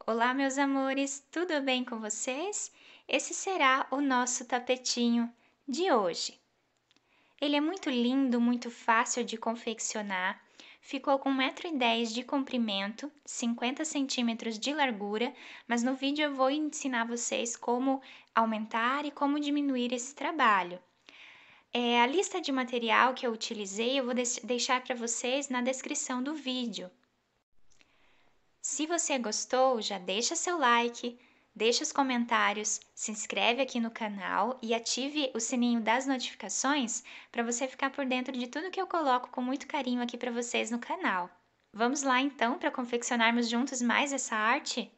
Olá, meus amores, tudo bem com vocês? Esse será o nosso tapetinho de hoje. Ele é muito lindo, muito fácil de confeccionar. Ficou com 1,10 m de comprimento, 50 centímetros de largura, mas no vídeo eu vou ensinar vocês como aumentar e como diminuir esse trabalho. A lista de material que eu utilizei eu vou deixar para vocês na descrição do vídeo. Se você gostou, já deixa seu like, deixa os comentários, se inscreve aqui no canal e ative o sininho das notificações para você ficar por dentro de tudo que eu coloco com muito carinho aqui para vocês no canal. Vamos lá então para confeccionarmos juntos mais essa arte?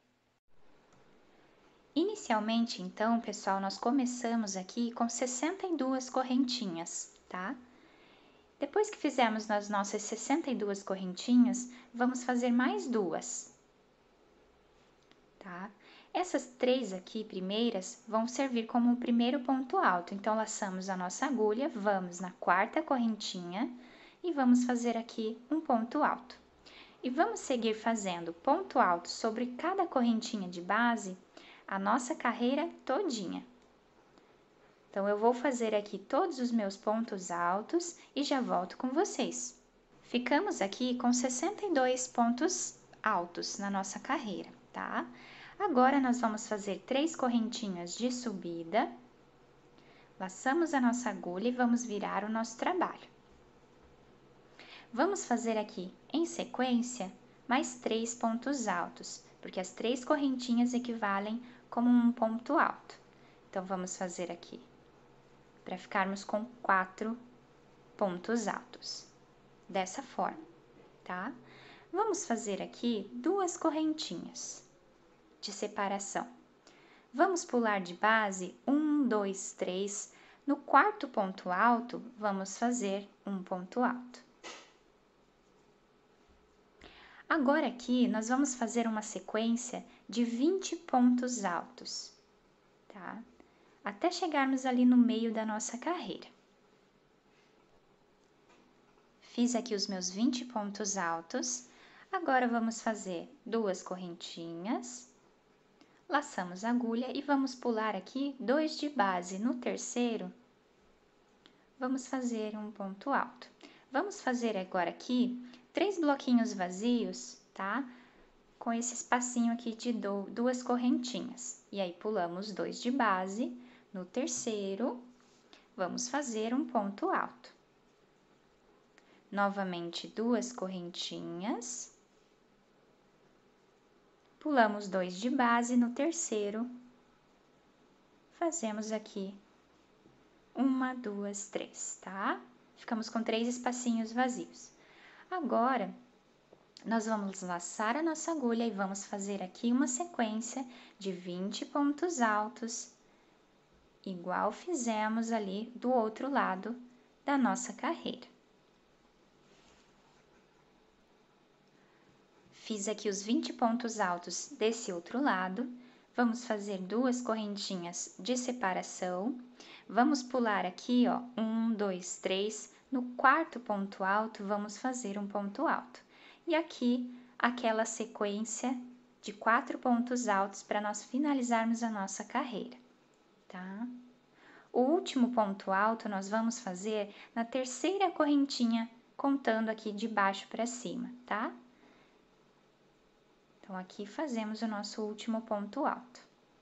Inicialmente, então, pessoal, nós começamos aqui com 62 correntinhas, tá? Depois que fizermos as nossas 62 correntinhas, vamos fazer mais duas. Tá? Essas três aqui primeiras vão servir como o primeiro ponto alto. Então, laçamos a nossa agulha, vamos na quarta correntinha e vamos fazer aqui um ponto alto. E vamos seguir fazendo ponto alto sobre cada correntinha de base a nossa carreira todinha. Então, eu vou fazer aqui todos os meus pontos altos e já volto com vocês. Ficamos aqui com 62 pontos altos na nossa carreira, tá? Agora, nós vamos fazer 3 correntinhas de subida, laçamos a nossa agulha e vamos virar o nosso trabalho. Vamos fazer aqui, em sequência, mais 3 pontos altos, porque as 3 correntinhas equivalem como um ponto alto. Então, vamos fazer aqui, para ficarmos com 4 pontos altos, dessa forma, tá? Vamos fazer aqui 2 correntinhas de separação. Vamos pular de base 1, 2, 3. No quarto ponto alto, vamos fazer um ponto alto. Agora aqui, nós vamos fazer uma sequência de 20 pontos altos, tá? Até chegarmos ali no meio da nossa carreira. Fiz aqui os meus 20 pontos altos. Agora, vamos fazer 2 correntinhas. Laçamos a agulha e vamos pular aqui 2 de base. No terceiro, vamos fazer um ponto alto. Vamos fazer agora aqui 3 bloquinhos vazios, tá? Com esse espacinho aqui de 2 correntinhas. E aí, pulamos 2 de base. No terceiro, vamos fazer um ponto alto. Novamente, 2 correntinhas. Pulamos 2 de base, no terceiro, fazemos aqui 1, 2, 3, tá? Ficamos com 3 espacinhos vazios. Agora, nós vamos laçar a nossa agulha e vamos fazer aqui uma sequência de 20 pontos altos, igual fizemos ali do outro lado da nossa carreira. Fiz aqui os 20 pontos altos desse outro lado, vamos fazer 2 correntinhas de separação, vamos pular aqui, ó, 1, 2, 3, no quarto ponto alto, vamos fazer um ponto alto. E aqui, aquela sequência de 4 pontos altos para nós finalizarmos a nossa carreira, tá? O último ponto alto nós vamos fazer na terceira correntinha, contando aqui de baixo para cima, tá? Então, aqui fazemos o nosso último ponto alto.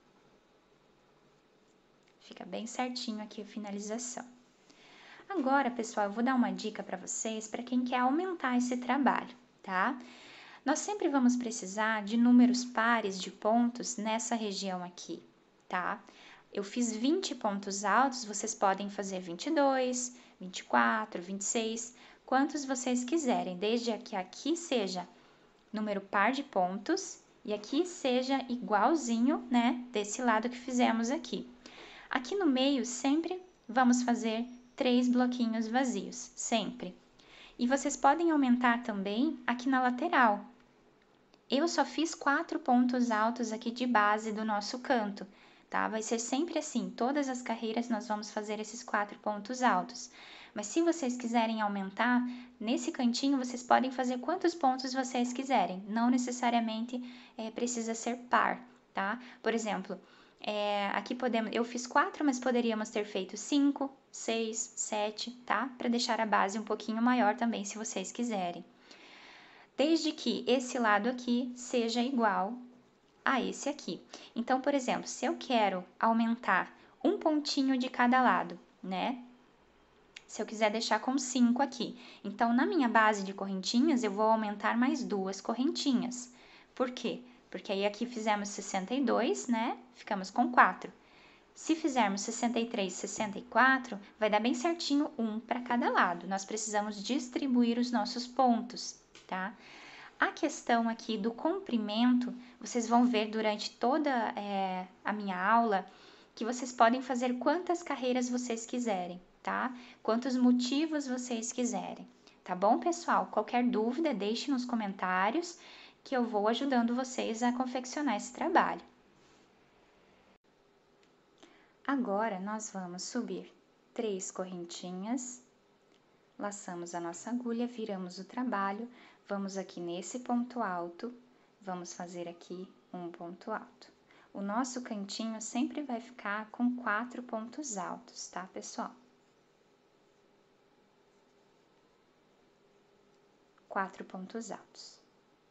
Fica bem certinho aqui a finalização. Agora, pessoal, eu vou dar uma dica para vocês, para quem quer aumentar esse trabalho, tá? Nós sempre vamos precisar de números pares de pontos nessa região aqui, tá? Eu fiz 20 pontos altos, vocês podem fazer 22, 24, 26, quantos vocês quiserem, desde que aqui seja número par de pontos e aqui seja igualzinho, né, desse lado que fizemos aqui. Aqui no meio, sempre vamos fazer 3 bloquinhos vazios, sempre. E vocês podem aumentar também aqui na lateral. Eu só fiz 4 pontos altos aqui de base do nosso canto, tá? Vai ser sempre assim, todas as carreiras nós vamos fazer esses 4 pontos altos. Mas se vocês quiserem aumentar, nesse cantinho vocês podem fazer quantos pontos vocês quiserem, não necessariamente precisa ser par, tá? Por exemplo, aqui eu fiz 4, mas poderíamos ter feito 5, 6, 7, tá? Para deixar a base um pouquinho maior também, se vocês quiserem. Desde que esse lado aqui seja igual a esse aqui. Então, por exemplo, se eu quero aumentar um pontinho de cada lado, né? Se eu quiser deixar com 5 aqui. Então, na minha base de correntinhas, eu vou aumentar mais 2 correntinhas. Por quê? Porque aí aqui fizemos 62, né? Ficamos com 4. Se fizermos 63, 64, vai dar bem certinho um para cada lado. Nós precisamos distribuir os nossos pontos, tá? A questão aqui do comprimento, vocês vão ver durante toda a minha aula que vocês podem fazer quantas carreiras vocês quiserem, tá? Quantos motivos vocês quiserem, tá bom, pessoal? Qualquer dúvida, deixe nos comentários que eu vou ajudando vocês a confeccionar esse trabalho. Agora, nós vamos subir 3 correntinhas, laçamos a nossa agulha, viramos o trabalho, vamos aqui nesse ponto alto, vamos fazer aqui um ponto alto. O nosso cantinho sempre vai ficar com 4 pontos altos, tá, pessoal? 4 pontos altos.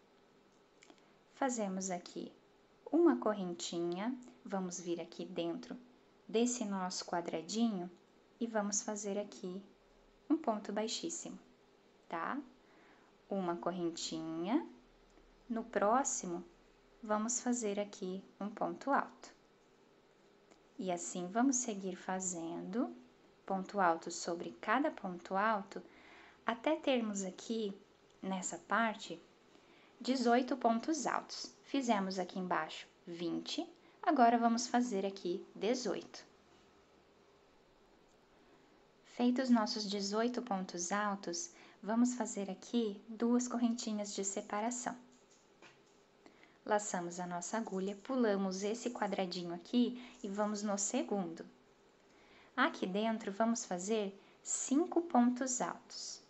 Fazemos aqui uma correntinha, vamos vir aqui dentro desse nosso quadradinho e vamos fazer aqui um ponto baixíssimo, tá? Uma correntinha. No próximo, vamos fazer aqui um ponto alto. E assim vamos seguir fazendo ponto alto sobre cada ponto alto, até termos aqui, nessa parte, 18 pontos altos. Fizemos aqui embaixo 20, agora vamos fazer aqui 18. Feitos nossos 18 pontos altos, vamos fazer aqui 2 correntinhas de separação. Laçamos a nossa agulha, pulamos esse quadradinho aqui e vamos no segundo. Aqui dentro, vamos fazer 5 pontos altos.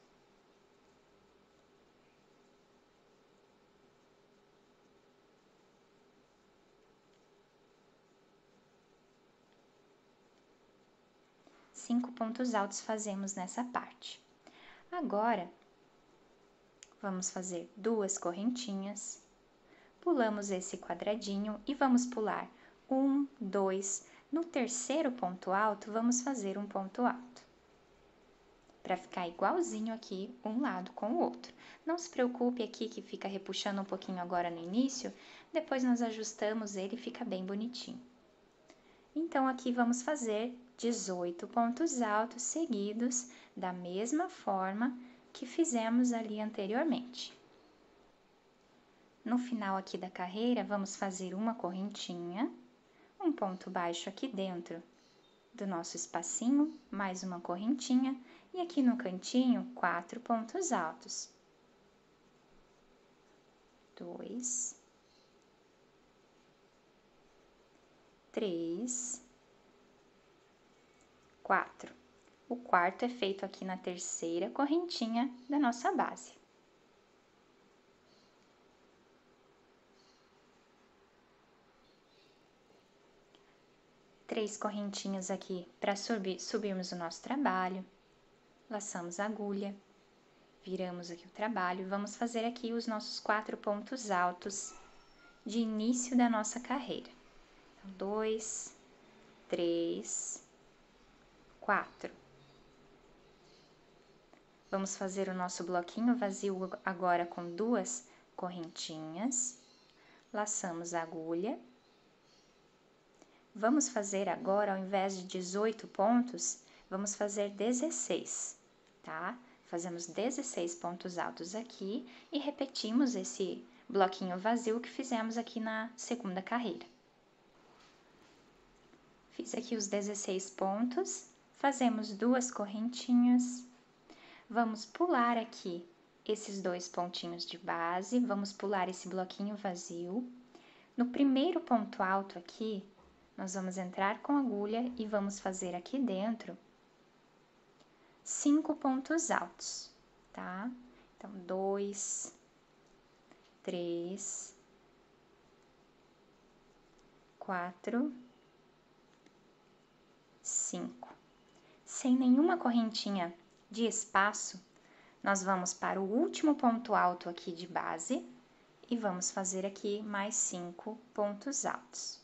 Cinco pontos altos fazemos nessa parte. Agora, vamos fazer 2 correntinhas, pulamos esse quadradinho e vamos pular 1, 2, no terceiro ponto alto, vamos fazer um ponto alto. Para ficar igualzinho aqui, um lado com o outro. Não se preocupe aqui que fica repuxando um pouquinho agora no início, depois nós ajustamos ele e fica bem bonitinho. Então, aqui vamos fazer 18 pontos altos seguidos da mesma forma que fizemos ali anteriormente. No final aqui da carreira, vamos fazer uma correntinha, um ponto baixo aqui dentro do nosso espacinho, mais uma correntinha, e aqui no cantinho, 4 pontos altos. 2, 3, 4. O quarto é feito aqui na terceira correntinha da nossa base. Três correntinhas aqui para subirmos o nosso trabalho. Laçamos a agulha, viramos aqui o trabalho e vamos fazer aqui os nossos 4 pontos altos de início da nossa carreira. Então, 2, 3, 4. Vamos fazer o nosso bloquinho vazio agora com 2 correntinhas, laçamos a agulha. Vamos fazer agora, ao invés de 18 pontos, vamos fazer 16, tá? Fazemos 16 pontos altos aqui e repetimos esse bloquinho vazio que fizemos aqui na segunda carreira. Fiz aqui os 16 pontos, fazemos 2 correntinhas, vamos pular aqui esses 2 pontinhos de base, vamos pular esse bloquinho vazio. No primeiro ponto alto aqui, nós vamos entrar com a agulha e vamos fazer aqui dentro 5 pontos altos, tá? Então, 2, 3, 4, 5. Sem nenhuma correntinha de espaço, nós vamos para o último ponto alto aqui de base e vamos fazer aqui mais 5 pontos altos.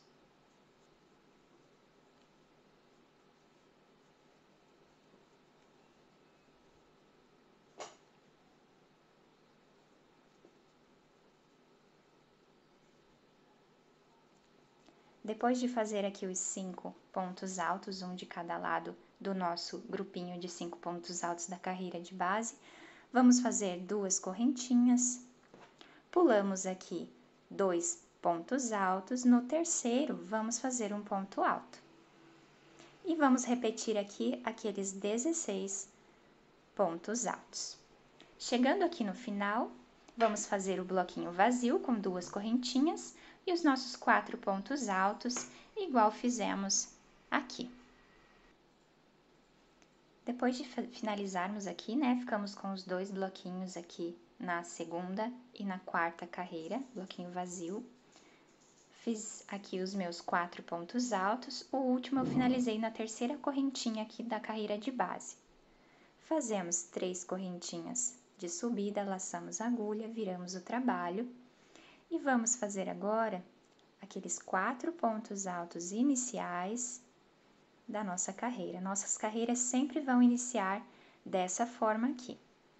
Depois de fazer aqui os 5 pontos altos, um de cada lado do nosso grupinho de 5 pontos altos da carreira de base, vamos fazer 2 correntinhas, pulamos aqui 2 pontos altos, no terceiro vamos fazer um ponto alto. E vamos repetir aqui aqueles 16 pontos altos. Chegando aqui no final, vamos fazer o bloquinho vazio com 2 correntinhas e os nossos 4 pontos altos, igual fizemos aqui. Depois de finalizarmos aqui, né, ficamos com os 2 bloquinhos aqui na segunda e na quarta carreira, bloquinho vazio. Fiz aqui os meus 4 pontos altos, o último eu finalizei na terceira correntinha aqui da carreira de base. Fazemos 3 correntinhas de subida, laçamos a agulha, viramos o trabalho e vamos fazer agora aqueles 4 pontos altos iniciais da nossa carreira. Nossas carreiras sempre vão iniciar dessa forma aqui.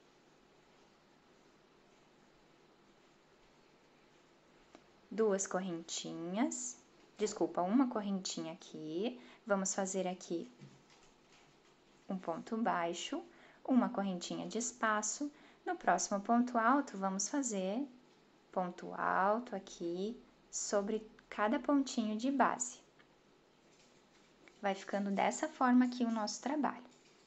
Duas correntinhas, desculpa, uma correntinha aqui, vamos fazer aqui um ponto baixo, uma correntinha de espaço. No próximo ponto alto, vamos fazer ponto alto aqui sobre cada pontinho de base. Vai ficando dessa forma aqui o nosso trabalho.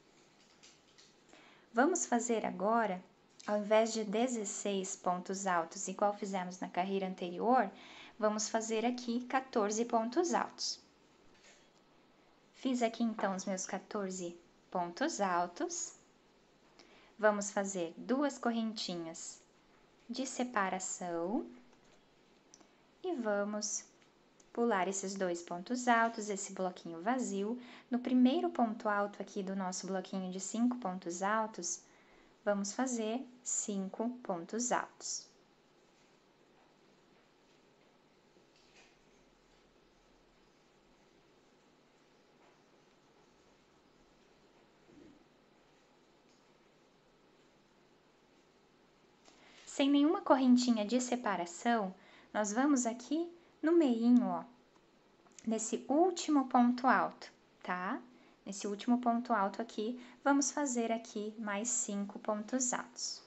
Vamos fazer agora, ao invés de 16 pontos altos, igual fizemos na carreira anterior, vamos fazer aqui 14 pontos altos. Fiz aqui então os meus 14 pontos altos. Vamos fazer 2 correntinhas de separação e vamos pular esses 2 pontos altos, esse bloquinho vazio. No primeiro ponto alto aqui do nosso bloquinho de 5 pontos altos, vamos fazer 5 pontos altos. Sem nenhuma correntinha de separação, nós vamos aqui no meinho, ó, nesse último ponto alto, tá? Nesse último ponto alto aqui, vamos fazer aqui mais 5 pontos altos.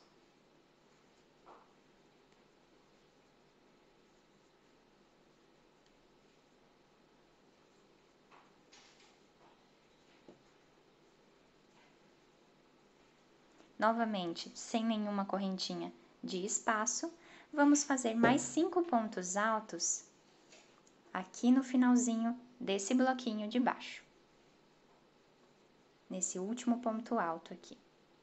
Novamente, sem nenhuma correntinha de espaço, vamos fazer mais 5 pontos altos aqui no finalzinho desse bloquinho de baixo. Nesse último ponto alto aqui.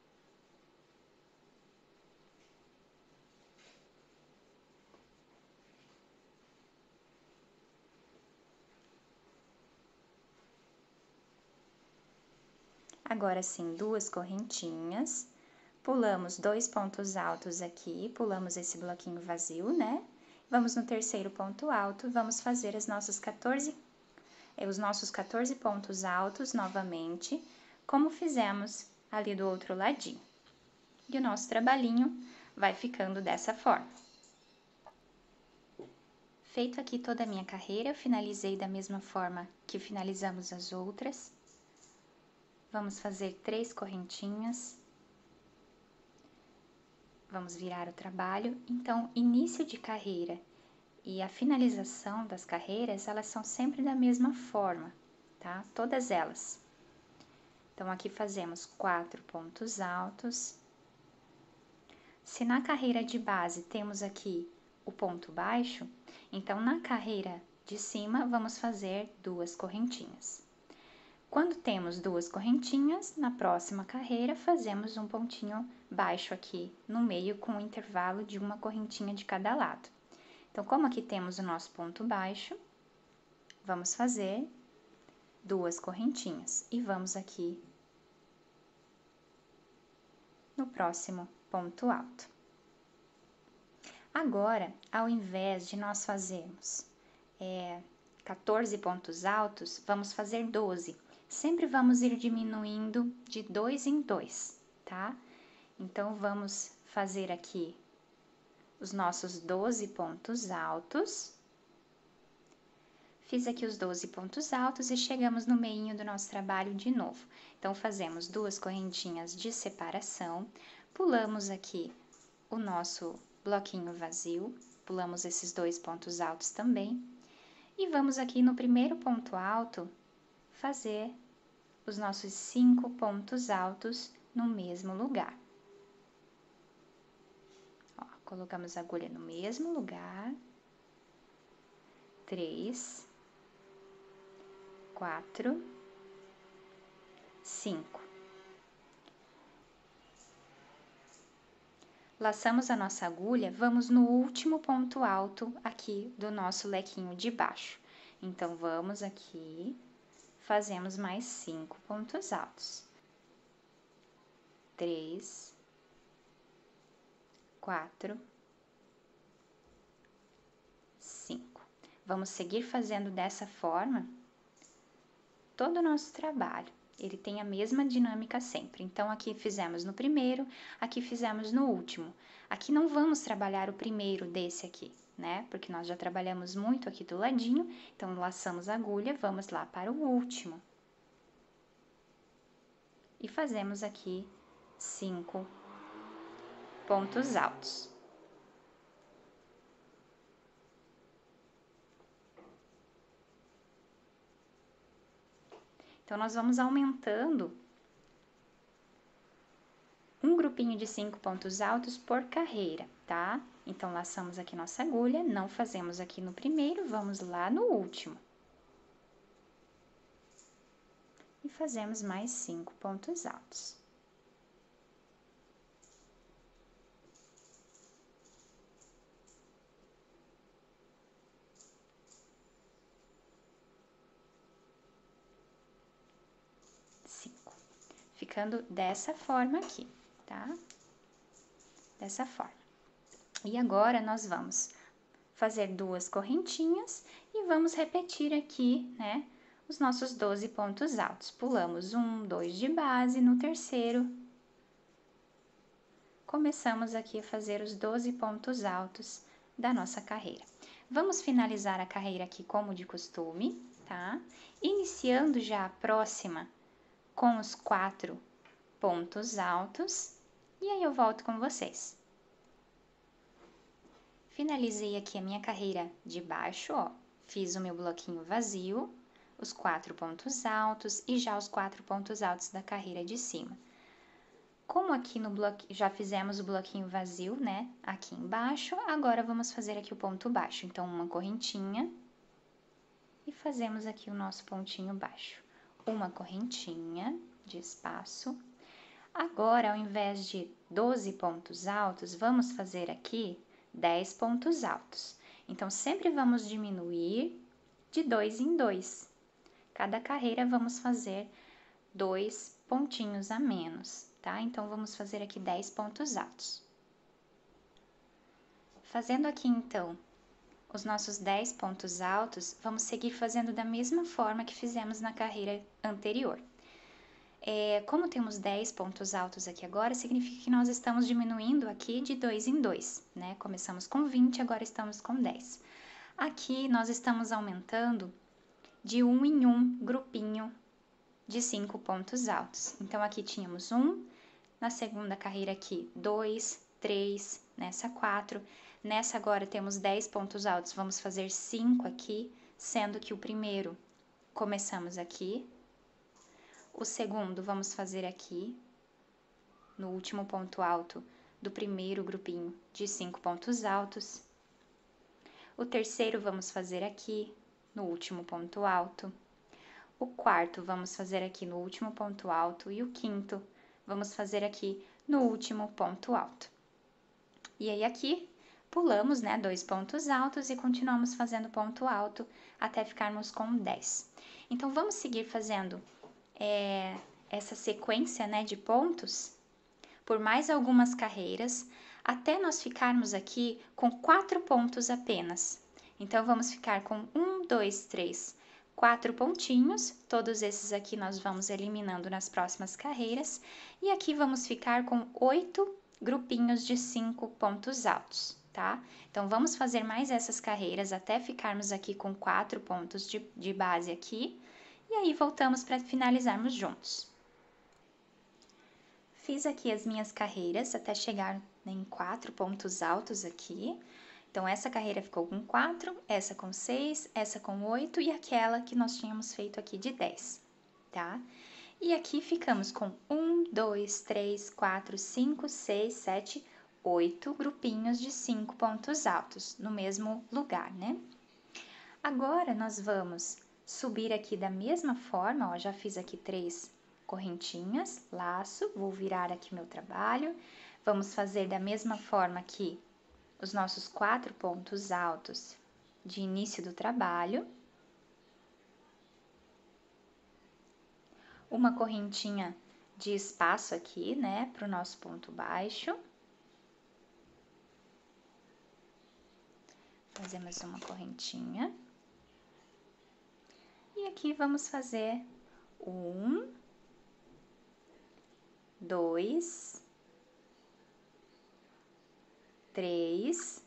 Agora sim, 2 correntinhas. Pulamos 2 pontos altos aqui, pulamos esse bloquinho vazio, né? Vamos no terceiro ponto alto, vamos fazer os nossos 14 pontos altos novamente, como fizemos ali do outro ladinho. E o nosso trabalhinho vai ficando dessa forma. Feito aqui toda a minha carreira, eu finalizei da mesma forma que finalizamos as outras. Vamos fazer 3 correntinhas. Vamos virar o trabalho. Então, início de carreira e a finalização das carreiras, elas são sempre da mesma forma, tá? Todas elas. Então, aqui fazemos 4 pontos altos. Se na carreira de base temos aqui o ponto baixo, então na carreira de cima vamos fazer 2 correntinhas. Quando temos duas correntinhas, na próxima carreira fazemos um pontinho baixo aqui no meio com um intervalo de uma correntinha de cada lado. Então, como aqui temos o nosso ponto baixo, vamos fazer duas correntinhas e vamos aqui no próximo ponto alto. Agora, ao invés de nós fazermos 14 pontos altos, vamos fazer 12. Sempre vamos ir diminuindo de 2 em 2, tá? Então, vamos fazer aqui os nossos 12 pontos altos. Fiz aqui os 12 pontos altos e chegamos no meinho do nosso trabalho de novo. Então, fazemos duas correntinhas de separação, pulamos aqui o nosso bloquinho vazio, pulamos esses dois pontos altos também, e vamos aqui no primeiro ponto alto fazer os nossos 5 pontos altos no mesmo lugar. Ó, colocamos a agulha no mesmo lugar, 3, 4, 5. Laçamos a nossa agulha, vamos no último ponto alto aqui do nosso lequinho de baixo. Então, vamos aqui, fazemos mais 5 pontos altos. 3, 4, 5. Vamos seguir fazendo dessa forma todo o nosso trabalho. Ele tem a mesma dinâmica sempre. Então, aqui fizemos no primeiro, aqui fizemos no último. Aqui não vamos trabalhar o primeiro desse aqui, né? Porque nós já trabalhamos muito aqui do ladinho, então laçamos a agulha, vamos lá para o último. E fazemos aqui 5 pontos altos. Então, nós vamos aumentando um grupinho de 5 pontos altos por carreira, tá? Então, laçamos aqui nossa agulha, não fazemos aqui no primeiro, vamos lá no último. E fazemos mais 5 pontos altos. Ficando dessa forma aqui, tá? Dessa forma. E agora, nós vamos fazer duas correntinhas e vamos repetir aqui, né, os nossos 12 pontos altos. Pulamos 1, 2 de base, no terceiro, começamos aqui a fazer os 12 pontos altos da nossa carreira. Vamos finalizar a carreira aqui como de costume, tá? Iniciando já a próxima com os 4 pontos altos, e aí eu volto com vocês. Finalizei aqui a minha carreira de baixo, ó, fiz o meu bloquinho vazio, os 4 pontos altos e já os 4 pontos altos da carreira de cima. Como aqui no bloquinho, já fizemos o bloquinho vazio, né, aqui embaixo, agora vamos fazer aqui o ponto baixo. Então, uma correntinha e fazemos aqui o nosso pontinho baixo. Uma correntinha de espaço. Agora, ao invés de 12 pontos altos, vamos fazer aqui 10 pontos altos. Então, sempre vamos diminuir de 2 em 2. Cada carreira vamos fazer 2 pontinhos a menos, tá? Então, vamos fazer aqui 10 pontos altos. Fazendo aqui, então, os nossos 10 pontos altos, vamos seguir fazendo da mesma forma que fizemos na carreira anterior. Como temos 10 pontos altos aqui agora, significa que nós estamos diminuindo aqui de 2 em 2, né? Começamos com 20, agora estamos com 10. Aqui, nós estamos aumentando de 1 em 1 grupinho de 5 pontos altos. Então, aqui tínhamos 1, na segunda carreira aqui 2, 3, nessa 4. Nessa agora temos 10 pontos altos, vamos fazer 5 aqui, sendo que o primeiro começamos aqui. O segundo, vamos fazer aqui, no último ponto alto do primeiro grupinho de 5 pontos altos. O terceiro, vamos fazer aqui, no último ponto alto. o quarto vamos fazer aqui no último ponto alto e o quinto vamos fazer aqui no último ponto alto. E aí aqui pulamos, né, 2 pontos altos e continuamos fazendo ponto alto até ficarmos com 10. Então, vamos seguir fazendo essa sequência, né, de pontos por mais algumas carreiras, até nós ficarmos aqui com 4 pontos apenas. Então, vamos ficar com 1, 2, 3, 4 pontinhos, todos esses aqui nós vamos eliminando nas próximas carreiras, e aqui vamos ficar com 8 grupinhos de 5 pontos altos, tá? Então, vamos fazer mais essas carreiras até ficarmos aqui com 4 pontos de base aqui, e aí voltamos para finalizarmos juntos. Fiz aqui as minhas carreiras até chegar em 4 pontos altos aqui. Então, essa carreira ficou com 4, essa com 6, essa com 8 e aquela que nós tínhamos feito aqui de 10, tá? E aqui ficamos com 1, 2, 3, 4, 5, 6, 7, 8 grupinhos de 5 pontos altos no mesmo lugar, né? Agora, nós vamos subir aqui da mesma forma, ó, já fiz aqui 3 correntinhas, laço, vou virar aqui meu trabalho. Vamos fazer da mesma forma aqui os nossos 4 pontos altos de início do trabalho. Uma correntinha de espaço aqui, né, para o nosso ponto baixo. Fazemos uma correntinha. E aqui vamos fazer 1, 2, 3,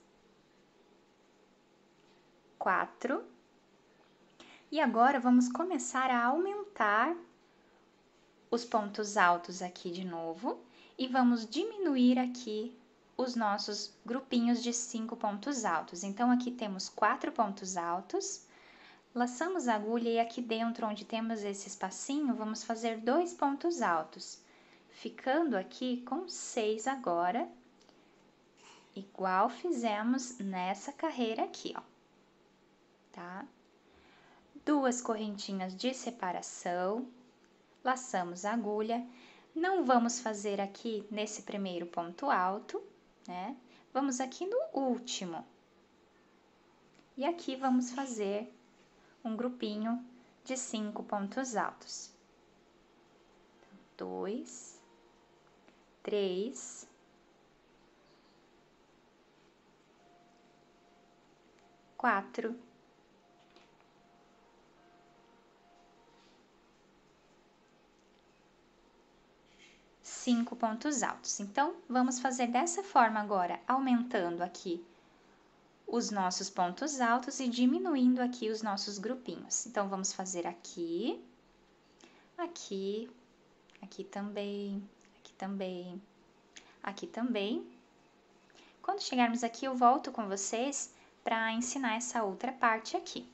4. E agora vamos começar a aumentar os pontos altos aqui de novo e vamos diminuir aqui os nossos grupinhos de 5 pontos altos. Então, aqui temos 4 pontos altos, laçamos a agulha e aqui dentro, onde temos esse espacinho, vamos fazer 2 pontos altos, ficando aqui com 6 agora, igual fizemos nessa carreira aqui, ó, tá? 2 correntinhas de separação, laçamos a agulha, não vamos fazer aqui nesse primeiro ponto alto, né? Vamos aqui no último. E aqui vamos fazer um grupinho de 5 pontos altos. 2, 3, 4, 5 pontos altos. Então, vamos fazer dessa forma agora, aumentando aqui os nossos pontos altos e diminuindo aqui os nossos grupinhos. Então, vamos fazer aqui, aqui, aqui também, aqui também, aqui também. Quando chegarmos aqui, eu volto com vocês para ensinar essa outra parte aqui.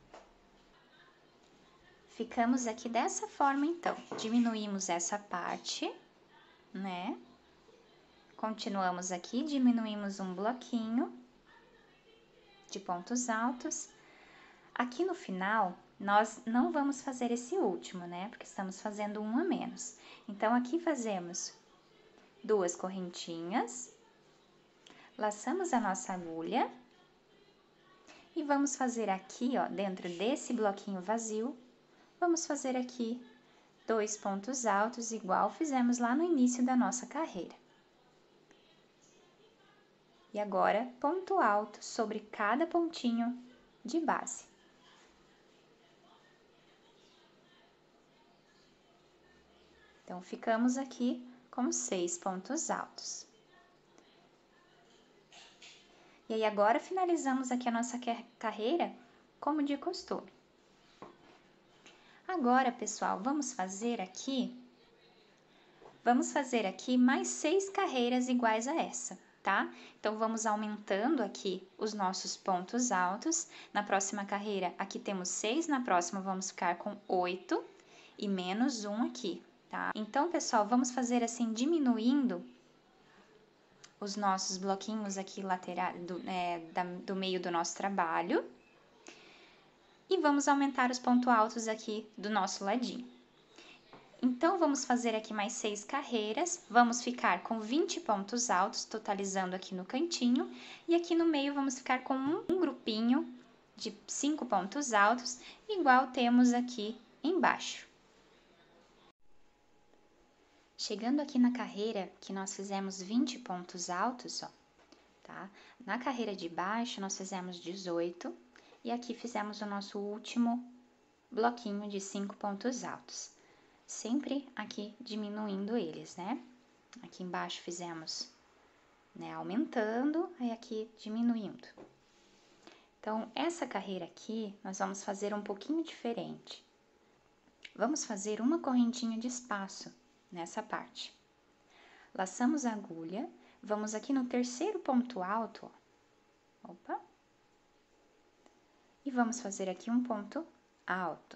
Ficamos aqui dessa forma, então. Diminuímos essa parte, né? Continuamos aqui, diminuímos um bloquinho de pontos altos. Aqui no final, nós não vamos fazer esse último, né? Porque estamos fazendo um a menos. Então, aqui fazemos 2 correntinhas, laçamos a nossa agulha e vamos fazer aqui, ó, dentro desse bloquinho vazio, vamos fazer aqui 2 pontos altos, igual fizemos lá no início da nossa carreira. E agora, ponto alto sobre cada pontinho de base. Então, ficamos aqui com 6 pontos altos. E aí, agora, finalizamos aqui a nossa carreira como de costume. Agora, pessoal, vamos fazer aqui mais 6 carreiras iguais a essa, tá? Então, vamos aumentando aqui os nossos pontos altos. Na próxima carreira, aqui temos 6, na próxima vamos ficar com 8 e menos 1 aqui, tá? Então, pessoal, vamos fazer assim, diminuindo os nossos bloquinhos aqui laterais do meio do nosso trabalho. e vamos aumentar os pontos altos aqui do nosso ladinho. Então, vamos fazer aqui mais 6 carreiras, vamos ficar com 20 pontos altos, totalizando aqui no cantinho, e aqui no meio vamos ficar com um grupinho de 5 pontos altos, igual temos aqui embaixo. Chegando aqui na carreira, que nós fizemos 20 pontos altos, ó, tá? Na carreira de baixo, nós fizemos 18, e aqui fizemos o nosso último bloquinho de 5 pontos altos. Sempre aqui diminuindo eles, né? Aqui embaixo fizemos, né, aumentando, e aqui diminuindo. Então, essa carreira aqui, nós vamos fazer um pouquinho diferente. Vamos fazer uma correntinha de espaço nessa parte. Laçamos a agulha, vamos aqui no terceiro ponto alto, ó. Opa! E vamos fazer aqui um ponto alto.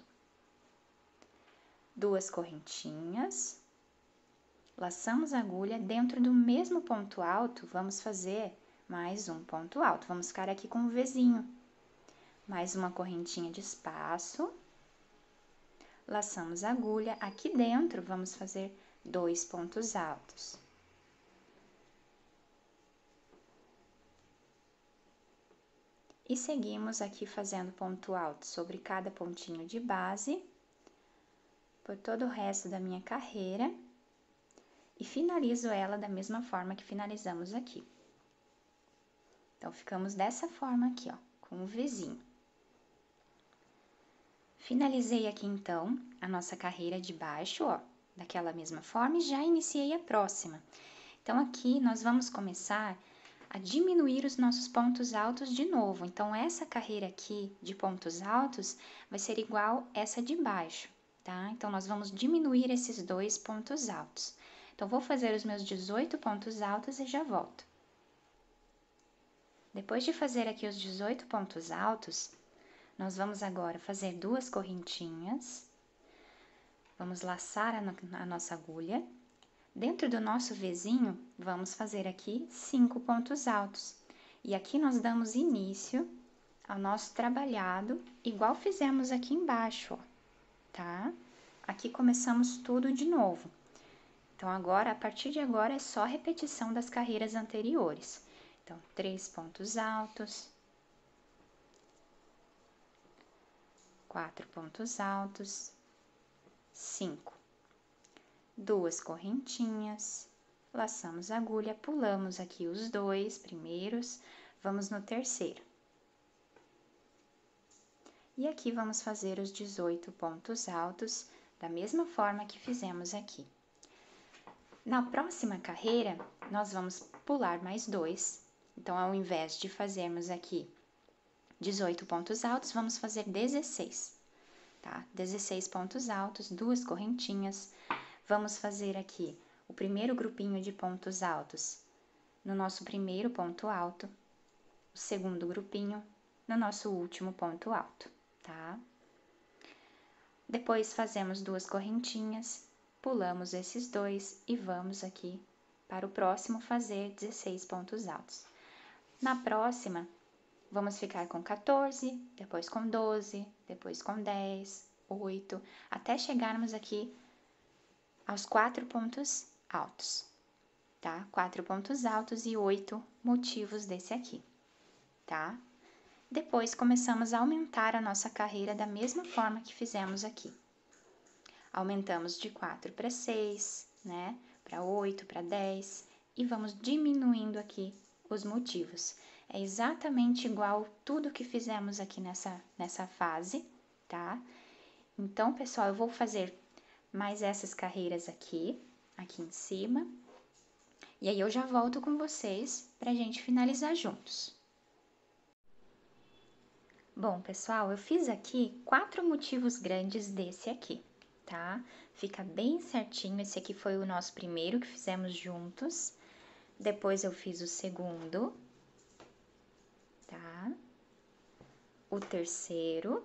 2 correntinhas, laçamos a agulha, dentro do mesmo ponto alto, vamos fazer mais um ponto alto. Vamos ficar aqui com um Vzinho. Mais uma correntinha de espaço, laçamos a agulha, aqui dentro vamos fazer 2 pontos altos. E seguimos aqui fazendo ponto alto sobre cada pontinho de base, por todo o resto da minha carreira, e finalizo ela da mesma forma que finalizamos aqui. Então, ficamos dessa forma aqui, ó, com um Vzinho. Finalizei aqui, então, a nossa carreira de baixo, ó, daquela mesma forma, e já iniciei a próxima. Então, aqui nós vamos começar a diminuir os nossos pontos altos de novo. Então, essa carreira aqui de pontos altos vai ser igual essa de baixo, tá? Então, nós vamos diminuir esses 2 pontos altos. Então, vou fazer os meus 18 pontos altos e já volto. Depois de fazer aqui os 18 pontos altos, nós vamos agora fazer 2 correntinhas, vamos laçar a nossa agulha. Dentro do nosso Vzinho, vamos fazer aqui 5 pontos altos. E aqui nós damos início ao nosso trabalhado, igual fizemos aqui embaixo, ó, tá? Aqui começamos tudo de novo. Então, agora, a partir de agora, é só repetição das carreiras anteriores. Então, 3 pontos altos, 4 pontos altos, 5. 2 correntinhas, laçamos a agulha, pulamos aqui os 2 primeiros, vamos no terceiro. E aqui vamos fazer os 18 pontos altos, da mesma forma que fizemos aqui. Na próxima carreira, nós vamos pular mais 2. Então, ao invés de fazermos aqui 18 pontos altos, vamos fazer 16, tá? 16 pontos altos, 2 correntinhas. Vamos fazer aqui o primeiro grupinho de pontos altos no nosso primeiro ponto alto, o segundo grupinho no nosso último ponto alto, tá? Depois fazemos 2 correntinhas, pulamos esses 2 e vamos aqui para o próximo fazer 16 pontos altos. Na próxima, vamos ficar com 14, depois com 12, depois com 10, 8, até chegarmos aqui aos 4 pontos altos, tá? 4 pontos altos e 8 motivos desse aqui, tá? Depois, começamos a aumentar a nossa carreira da mesma forma que fizemos aqui. Aumentamos de 4 para 6, né? Para 8, para 10, e vamos diminuindo aqui os motivos. É exatamente igual tudo que fizemos aqui nessa fase, tá? Então, pessoal, eu vou fazer mais essas carreiras aqui em cima, e aí eu já volto com vocês pra gente finalizar juntos. Bom, pessoal, eu fiz aqui 4 motivos grandes desse aqui, tá? Fica bem certinho, esse aqui foi o nosso primeiro que fizemos juntos, depois eu fiz o segundo, tá? O terceiro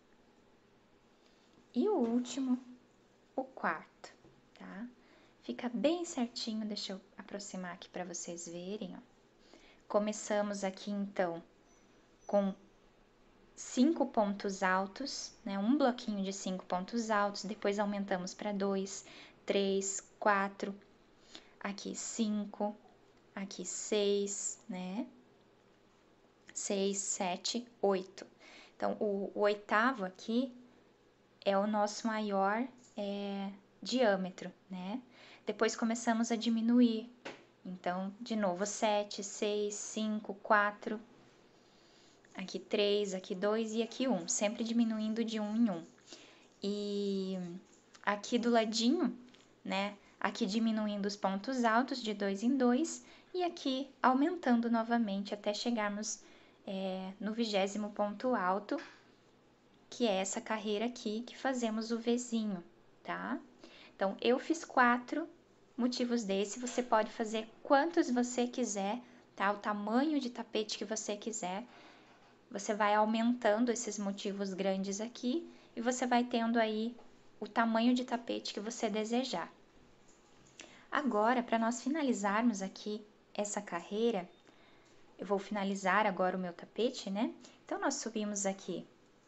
e o último, o quarto, tá? Fica bem certinho, deixa eu aproximar aqui para vocês verem, ó. Começamos aqui, então, com 5 pontos altos, né? Um bloquinho de 5 pontos altos, depois aumentamos para 2, 3, 4, aqui 5, aqui 6, né? 6, 7, 8. Então, o oitavo aqui é o nosso maior diâmetro, né? Depois começamos a diminuir. Então, de novo, 7, 6, 5, 4, aqui 3, aqui 2 e aqui 1, sempre diminuindo de 1 em 1. E aqui do ladinho, né? Aqui diminuindo os pontos altos de 2 em 2 e aqui aumentando novamente até chegarmos no 20º ponto alto, que é essa carreira aqui que fazemos o Vzinho, tá? Então, eu fiz 4 motivos desse, você pode fazer quantos você quiser, tá? O tamanho de tapete que você quiser. Você vai aumentando esses motivos grandes aqui e você vai tendo aí o tamanho de tapete que você desejar. Agora, para nós finalizarmos aqui essa carreira, eu vou finalizar agora o meu tapete, né? Então, nós subimos aqui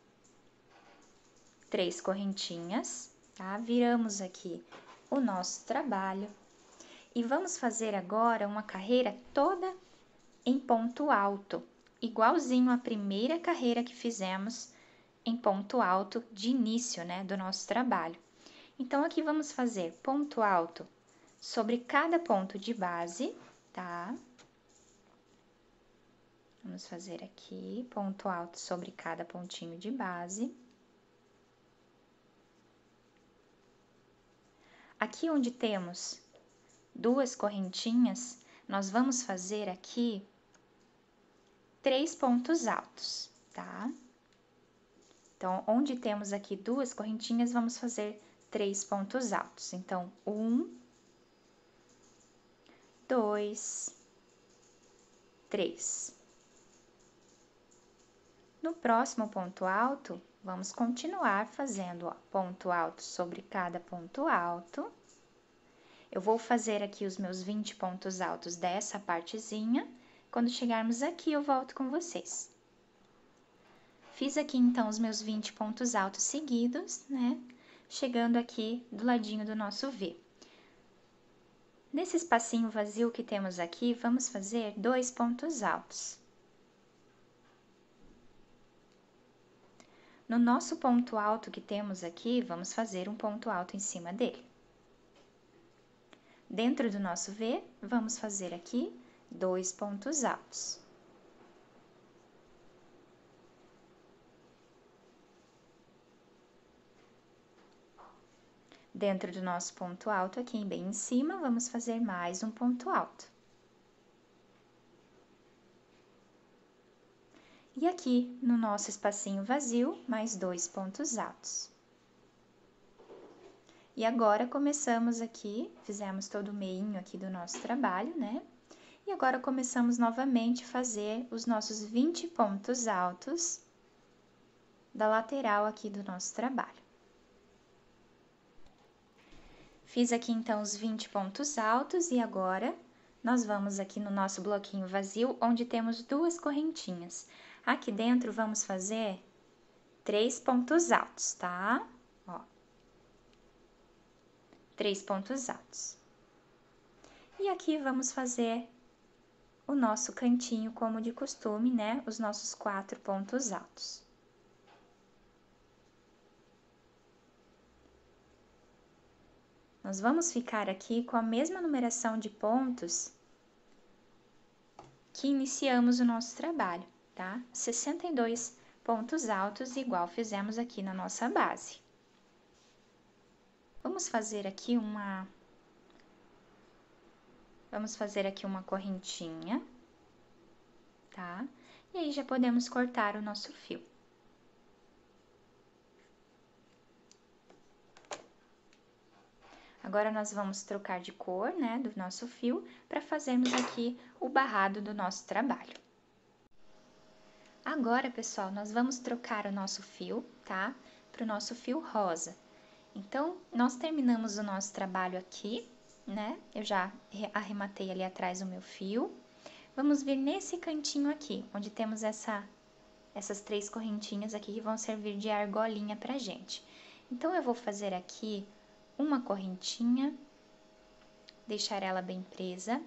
3 correntinhas, tá? Viramos aqui o nosso trabalho e vamos fazer agora uma carreira toda em ponto alto, igualzinho à primeira carreira que fizemos em ponto alto de início, né, do nosso trabalho. Então, aqui vamos fazer ponto alto sobre cada ponto de base, tá? Vamos fazer aqui ponto alto sobre cada pontinho de base. Aqui onde temos 2 correntinhas, nós vamos fazer aqui 3 pontos altos, tá? Então, onde temos aqui 2 correntinhas, vamos fazer 3 pontos altos. Então, 1, 2, 3. No próximo ponto alto, vamos continuar fazendo, ó, ponto alto sobre cada ponto alto. Eu vou fazer aqui os meus 20 pontos altos dessa partezinha. Quando chegarmos aqui, eu volto com vocês. Fiz aqui, então, os meus 20 pontos altos seguidos, né? Chegando aqui do ladinho do nosso V. Nesse espacinho vazio que temos aqui, vamos fazer 2 pontos altos. No nosso ponto alto que temos aqui, vamos fazer um ponto alto em cima dele. Dentro do nosso V, vamos fazer aqui 2 pontos altos. Dentro do nosso ponto alto, aqui bem em cima, vamos fazer mais um ponto alto. E aqui, no nosso espacinho vazio, mais 2 pontos altos. E agora, começamos aqui, fizemos todo o meinho aqui do nosso trabalho, né? E agora, começamos novamente a fazer os nossos 20 pontos altos da lateral aqui do nosso trabalho. Fiz aqui, então, os 20 pontos altos e agora nós vamos aqui no nosso bloquinho vazio, onde temos 2 correntinhas. Aqui dentro, vamos fazer 3 pontos altos, tá? Ó. 3 pontos altos. E aqui vamos fazer o nosso cantinho como de costume, né? Os nossos 4 pontos altos. Nós vamos ficar aqui com a mesma numeração de pontos que iniciamos o nosso trabalho, tá? 62 pontos altos, igual fizemos aqui na nossa base. Vamos fazer aqui uma correntinha, tá? E aí, já podemos cortar o nosso fio. Agora, nós vamos trocar de cor, né, do nosso fio, para fazermos aqui o barrado do nosso trabalho. Agora, pessoal, nós vamos trocar o nosso fio, tá? Para o nosso fio rosa. Então, nós terminamos o nosso trabalho aqui, né? Eu já arrematei ali atrás o meu fio. Vamos vir nesse cantinho aqui, onde temos essa essas 3 correntinhas aqui que vão servir de argolinha pra gente. Então, eu vou fazer aqui uma correntinha, deixar ela bem presa.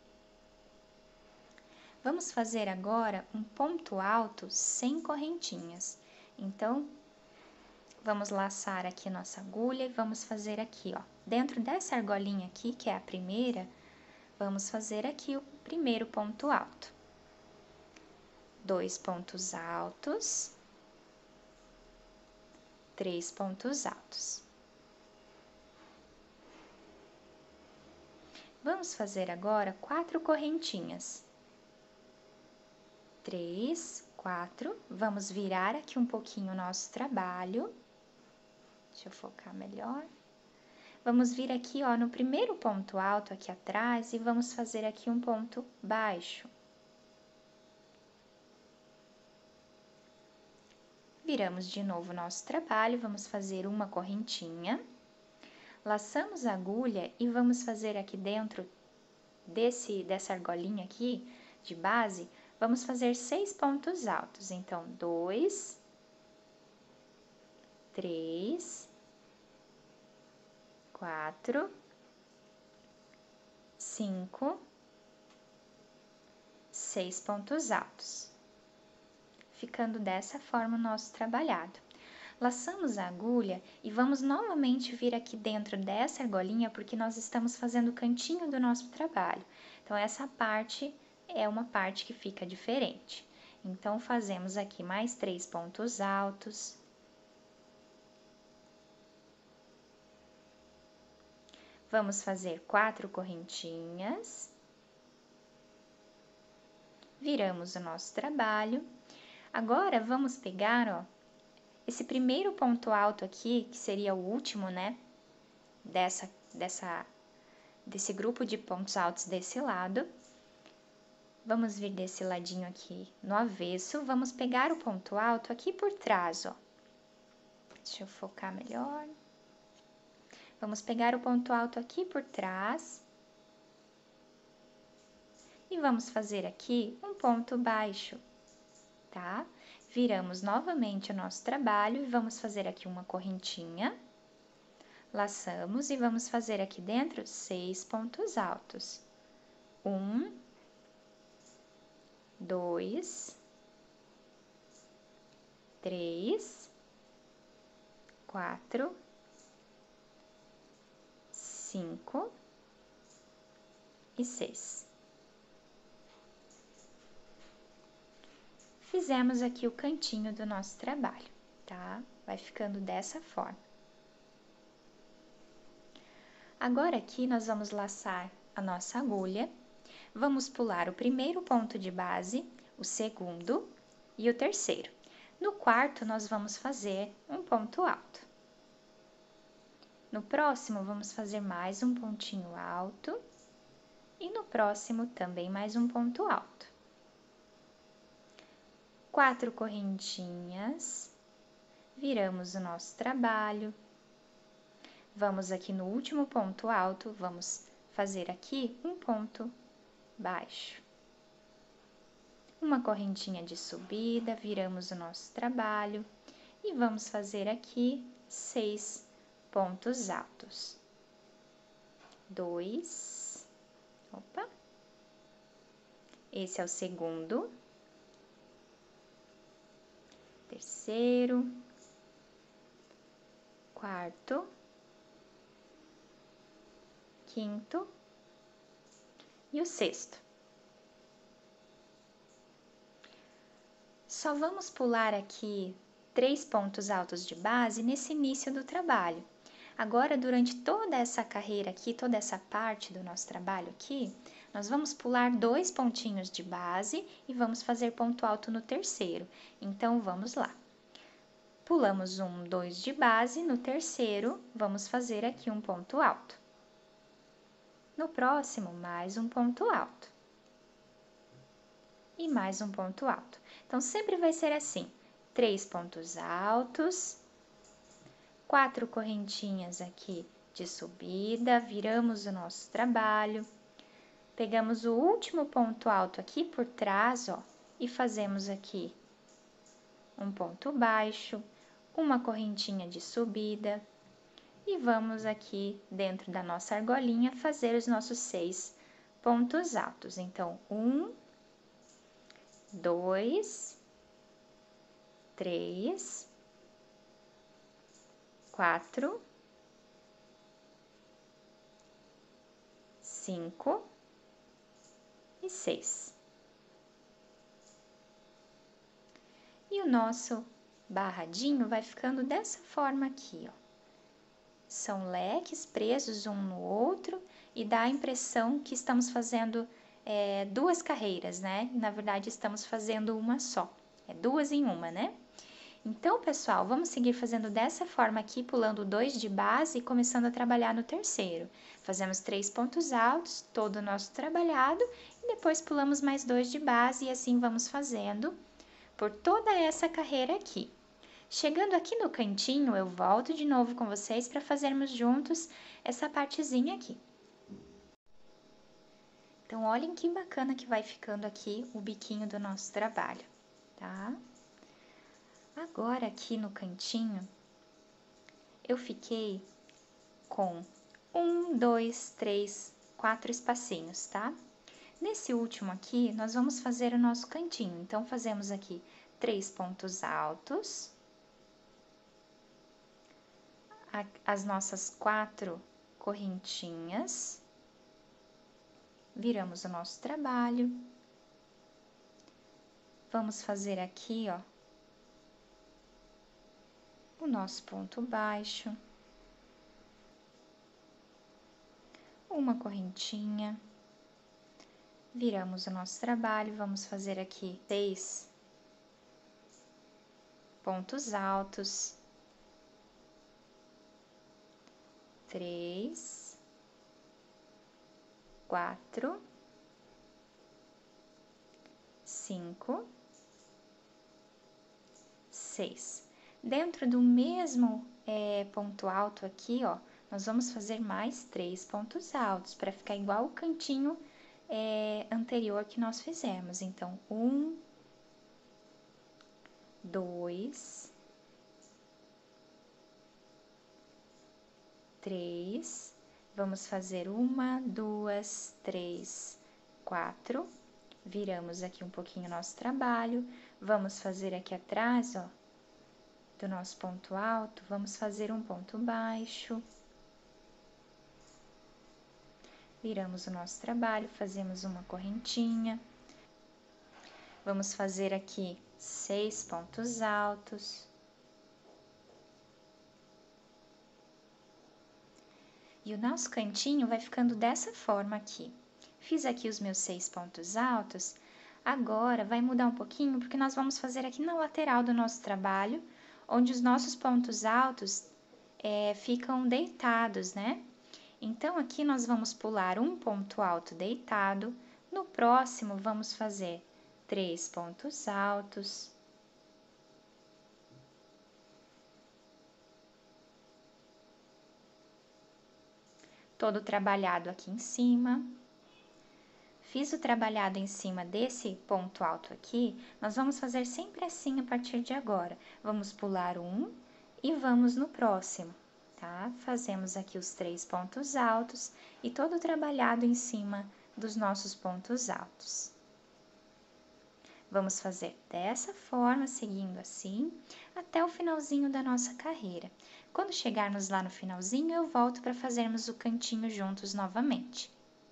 Vamos fazer agora um ponto alto sem correntinhas. Então, vamos laçar aqui nossa agulha e vamos fazer aqui, ó. Dentro dessa argolinha aqui, que é a primeira, vamos fazer aqui o primeiro ponto alto. 2 pontos altos, 3 pontos altos. Vamos fazer agora 4 correntinhas. 3, 4. Vamos virar aqui um pouquinho o nosso trabalho. Deixa eu focar melhor. Vamos vir aqui, ó, no primeiro ponto alto aqui atrás e vamos fazer aqui um ponto baixo. Viramos de novo o nosso trabalho, vamos fazer uma correntinha. Laçamos a agulha e vamos fazer aqui dentro dessa argolinha aqui de base, vamos fazer 6 pontos altos. Então, 2, 3, 4, 5, 6 pontos altos. Ficando dessa forma o nosso trabalhado. Laçamos a agulha e vamos novamente vir aqui dentro dessa argolinha, porque nós estamos fazendo o cantinho do nosso trabalho. Então, essa parte é uma parte que fica diferente. Então, fazemos aqui mais 3 pontos altos. Vamos fazer 4 correntinhas. Viramos o nosso trabalho. Agora, vamos pegar, ó, esse primeiro ponto alto aqui, que seria o último, né, desse grupo de pontos altos desse lado. Vamos vir desse ladinho aqui no avesso, vamos pegar o ponto alto aqui por trás, ó. Deixa eu focar melhor. Vamos pegar o ponto alto aqui por trás. E vamos fazer aqui um ponto baixo, tá? Viramos novamente o nosso trabalho e vamos fazer aqui uma correntinha. Laçamos e vamos fazer aqui dentro 6 pontos altos. 1, 2, 3, 4, 5 e 6. Fizemos aqui o cantinho do nosso trabalho, tá? Vai ficando dessa forma. Agora aqui nós vamos laçar a nossa agulha, vamos pular o primeiro ponto de base, o segundo e o terceiro. No quarto, nós vamos fazer um ponto alto. No próximo, vamos fazer mais um pontinho alto e no próximo também mais um ponto alto. 4 correntinhas, viramos o nosso trabalho. Vamos aqui no último ponto alto, vamos fazer aqui um ponto baixo. Uma correntinha de subida, viramos o nosso trabalho e vamos fazer aqui 6 pontos altos. 2, opa, esse é o segundo, terceiro, quarto, quinto e o sexto. Só vamos pular aqui 3 pontos altos de base nesse início do trabalho. Agora, durante toda essa carreira aqui, toda essa parte do nosso trabalho aqui, nós vamos pular 2 pontinhos de base e vamos fazer ponto alto no terceiro. Então, vamos lá. Pulamos 1, 2 de base, no terceiro, vamos fazer aqui um ponto alto. No próximo, mais um ponto alto. E mais um ponto alto. Então, sempre vai ser assim, 3 pontos altos, 4 correntinhas aqui de subida, viramos o nosso trabalho, pegamos o último ponto alto aqui por trás, ó, e fazemos aqui um ponto baixo, uma correntinha de subida e vamos aqui dentro da nossa argolinha fazer os nossos 6 pontos altos. Então, 1, 2, 3, 4, 5 e 6. E o nosso barradinho vai ficando dessa forma aqui, ó. São leques presos um no outro e dá a impressão que estamos fazendo duas carreiras, né? Na verdade, estamos fazendo uma só. É duas em uma, né? Então, pessoal, vamos seguir fazendo dessa forma aqui, pulando 2 de base e começando a trabalhar no terceiro. Fazemos 3 pontos altos, todo o nosso trabalhado, e depois pulamos mais 2 de base e assim vamos fazendo por toda essa carreira aqui. Chegando aqui no cantinho, eu volto de novo com vocês para fazermos juntos essa partezinha aqui. Então, olhem que bacana que vai ficando aqui o biquinho do nosso trabalho, tá? Agora, aqui no cantinho, eu fiquei com 1, 2, 3, 4 espacinhos, tá? Nesse último aqui, nós vamos fazer o nosso cantinho. Então, fazemos aqui 3 pontos altos, as nossas 4 correntinhas, viramos o nosso trabalho. Vamos fazer aqui, ó, o nosso ponto baixo, uma correntinha, viramos o nosso trabalho, vamos fazer aqui 6 pontos altos, 3, 4, 5, 6. Dentro do mesmo ponto alto aqui, ó, nós vamos fazer mais 3 pontos altos, para ficar igual o cantinho anterior que nós fizemos. Então, 1, 2, 3, vamos fazer 1, 2, 3, 4, viramos aqui um pouquinho o nosso trabalho, vamos fazer aqui atrás, ó, do nosso ponto alto, vamos fazer um ponto baixo, viramos o nosso trabalho, fazemos uma correntinha, vamos fazer aqui 6 pontos altos, e o nosso cantinho vai ficando dessa forma aqui. Fiz aqui os meus 6 pontos altos, agora vai mudar um pouquinho, porque nós vamos fazer aqui na lateral do nosso trabalho, onde os nossos pontos altos ficam deitados, né? Então, aqui nós vamos pular um ponto alto deitado, no próximo vamos fazer 3 pontos altos, todo trabalhado aqui em cima. Fiz o trabalhado em cima desse ponto alto aqui, nós vamos fazer sempre assim a partir de agora. Vamos pular um e vamos no próximo, tá? Fazemos aqui os 3 pontos altos e todo trabalhado em cima dos nossos pontos altos. Vamos fazer dessa forma, seguindo assim, até o finalzinho da nossa carreira. Quando chegarmos lá no finalzinho, eu volto para fazermos o cantinho juntos novamente.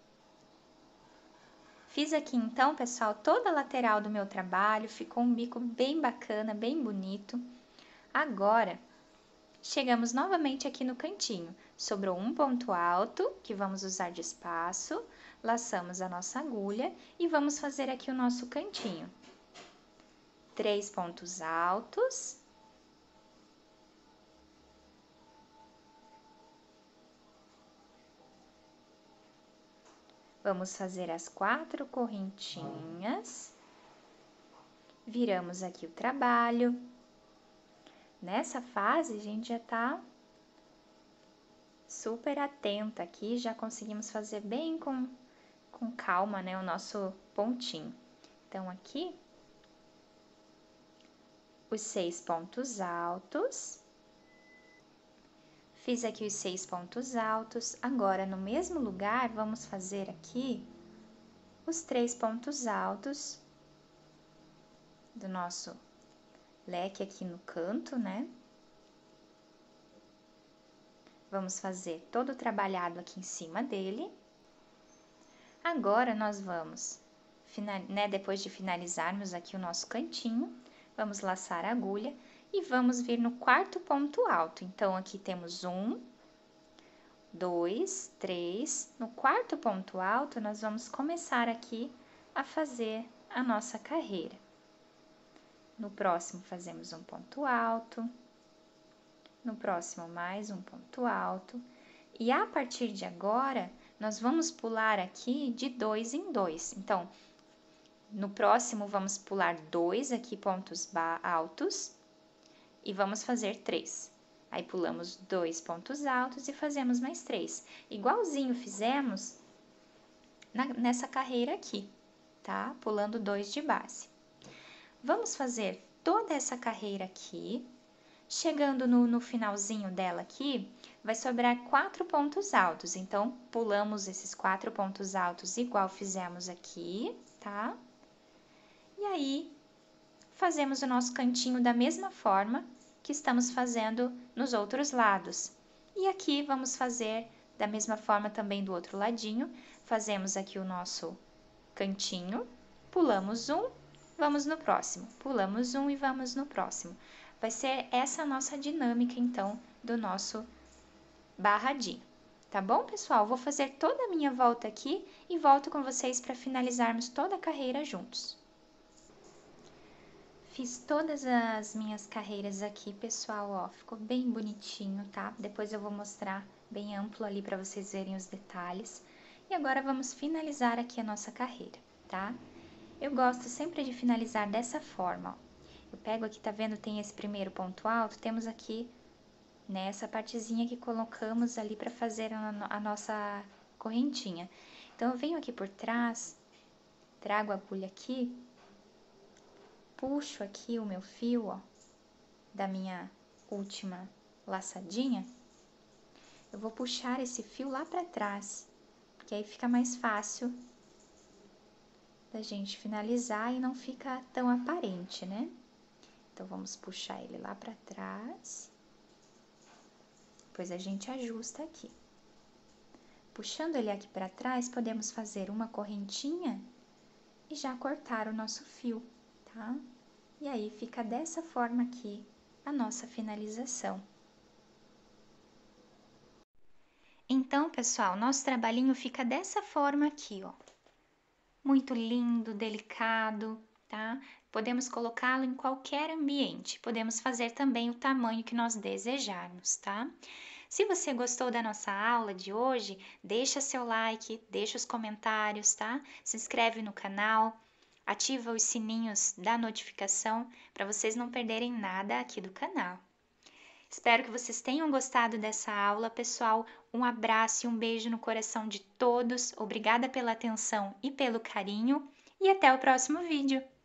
Fiz aqui então, pessoal, toda a lateral do meu trabalho, ficou um bico bem bacana, bem bonito. Agora, chegamos novamente aqui no cantinho. Sobrou um ponto alto, que vamos usar de espaço, laçamos a nossa agulha e vamos fazer aqui o nosso cantinho. 3 pontos altos. Vamos fazer as 4 correntinhas. Viramos aqui o trabalho. Nessa fase, a gente já tá super atenta aqui, já conseguimos fazer bem com calma, né, o nosso pontinho. Então, aqui, os 6 pontos altos. Fiz aqui os 6 pontos altos. Agora, no mesmo lugar, vamos fazer aqui os 3 pontos altos do nosso leque aqui no canto, né? Vamos fazer todo o trabalhado aqui em cima dele. Agora, nós vamos, depois de finalizarmos aqui o nosso cantinho, vamos laçar a agulha e vamos vir no quarto ponto alto. Então, aqui temos 1, 2, 3. No quarto ponto alto, nós vamos começar aqui a fazer a nossa carreira. No próximo, fazemos um ponto alto. No próximo, mais um ponto alto. E a partir de agora, nós vamos pular aqui de 2 em 2. Então, no próximo, vamos pular 2 aqui pontos altos e vamos fazer 3. Aí, pulamos 2 pontos altos e fazemos mais 3. Igualzinho fizemos nessa carreira aqui, tá? Pulando 2 de base. Vamos fazer toda essa carreira aqui. Chegando no finalzinho dela aqui, vai sobrar 4 pontos altos. Então, pulamos esses 4 pontos altos igual fizemos aqui, tá? E aí, fazemos o nosso cantinho da mesma forma que estamos fazendo nos outros lados. E aqui, vamos fazer da mesma forma também do outro ladinho. Fazemos aqui o nosso cantinho, pulamos um, vamos no próximo. Pulamos um e vamos no próximo. Vai ser essa a nossa dinâmica, então, do nosso barradinho. Tá bom, pessoal? Vou fazer toda a minha volta aqui e volto com vocês para finalizarmos toda a carreira juntos. Fiz todas as minhas carreiras aqui, pessoal, ó, ficou bem bonitinho, tá? Depois eu vou mostrar bem amplo ali para vocês verem os detalhes. E agora vamos finalizar aqui a nossa carreira, tá? Eu gosto sempre de finalizar dessa forma, ó. Eu pego aqui, tá vendo, tem esse primeiro ponto alto, temos aqui, né, essa partezinha que colocamos ali para fazer a nossa correntinha. Então, eu venho aqui por trás, trago a agulha aqui, puxo aqui o meu fio, ó, da minha última laçadinha. Eu vou puxar esse fio lá para trás, porque aí fica mais fácil da gente finalizar e não fica tão aparente, né? Então, vamos puxar ele lá para trás. Depois a gente ajusta aqui. Puxando ele aqui para trás, podemos fazer uma correntinha e já cortar o nosso fio, tá? E aí, fica dessa forma aqui a nossa finalização. Então, pessoal, nosso trabalhinho fica dessa forma aqui, ó. Muito lindo, delicado, tá? Podemos colocá-lo em qualquer ambiente. Podemos fazer também o tamanho que nós desejarmos, tá? Se você gostou da nossa aula de hoje, deixa seu like, deixa os comentários, tá? Se inscreve no canal, ativa os sininhos da notificação para vocês não perderem nada aqui do canal. Espero que vocês tenham gostado dessa aula, pessoal. Um abraço e um beijo no coração de todos. Obrigada pela atenção e pelo carinho. E até o próximo vídeo.